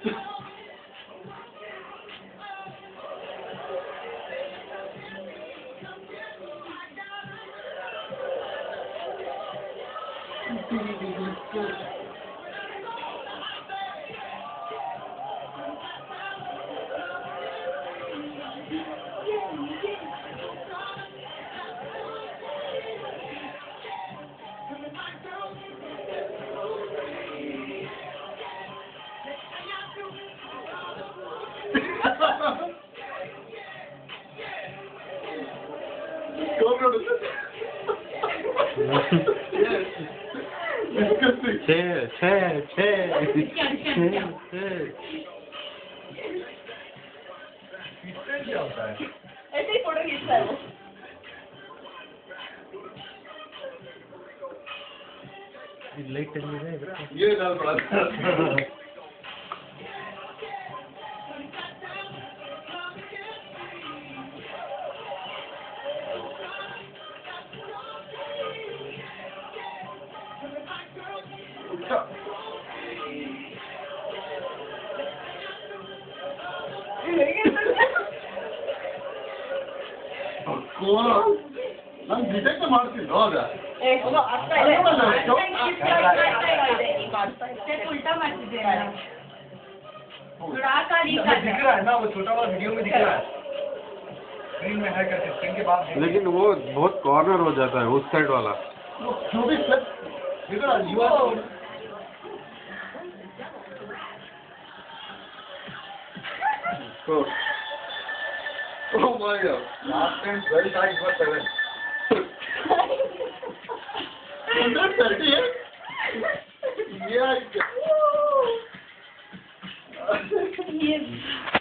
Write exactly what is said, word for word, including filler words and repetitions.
छः छः छः क्या होता है? ऐसे ही फोटो खींचता है वो। लाइट चली है ये डाल पड़ा ನಾನು ಡಿಟೆಕ್ಟ್ ಮಾಡ್ತೀನಿ ಹೌದಾ उल्टा मारती है दिख रहा है ना वो छोटा वाला वीडियो में दिख रहा है स्क्रीन में है करके स्क्रीन के बाद लेकिन वो बहुत कॉर्नर हो जाता है उस साइड वाला जो भी दिख रहा है युवा Oh my God! Last time twelve times was seven. Hundred thirty-eight. Yeah. ये